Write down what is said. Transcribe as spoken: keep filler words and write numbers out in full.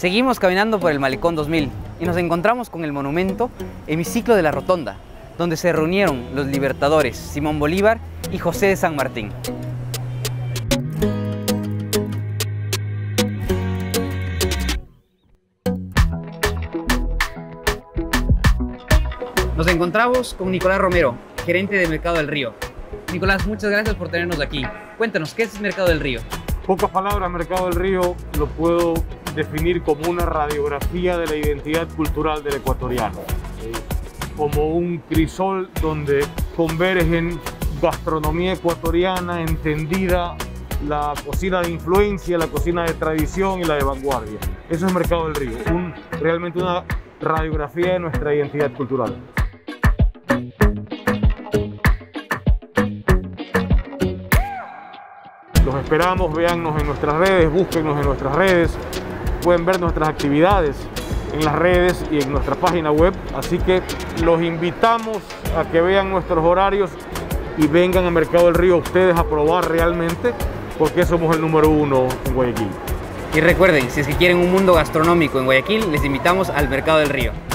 Seguimos caminando por el Malecón dos mil y nos encontramos con el monumento Hemiciclo de la Rotonda, donde se reunieron los libertadores Simón Bolívar y José de San Martín. Nos encontramos con Nicolás Romero, gerente de Mercado del Río. Nicolás, muchas gracias por tenernos aquí. Cuéntanos, ¿qué es Mercado del Río? Pocas palabras, Mercado del Río lo puedo definir como una radiografía de la identidad cultural del ecuatoriano, ¿sí? Como un crisol donde convergen gastronomía ecuatoriana entendida, la cocina de influencia, la cocina de tradición y la de vanguardia. Eso es Mercado del Río, un, realmente una radiografía de nuestra identidad cultural. Los esperamos, véannos en nuestras redes, búsquennos en nuestras redes, pueden ver nuestras actividades en las redes y en nuestra página web, así que los invitamos a que vean nuestros horarios y vengan a Mercado del Río ustedes a probar realmente porque somos el número uno en Guayaquil. Y recuerden, si es que quieren un mundo gastronómico en Guayaquil, les invitamos al Mercado del Río.